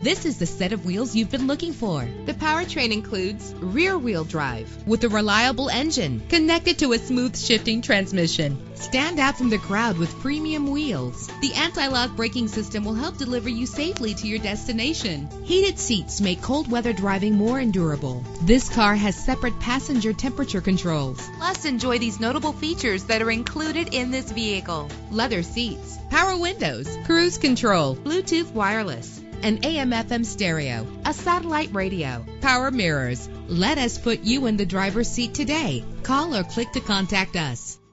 This is the set of wheels you've been looking for. The powertrain includes rear-wheel drive with a reliable engine connected to a smooth shifting transmission. Stand out from the crowd with premium wheels. The anti-lock braking system will help deliver you safely to your destination. Heated seats make cold weather driving more endurable. This car has separate passenger temperature controls. Plus, enjoy these notable features that are included in this vehicle: leather seats, power windows, cruise control, Bluetooth wireless, an AM/FM stereo, a satellite radio, power mirrors. Let us put you in the driver's seat today. Call or click to contact us.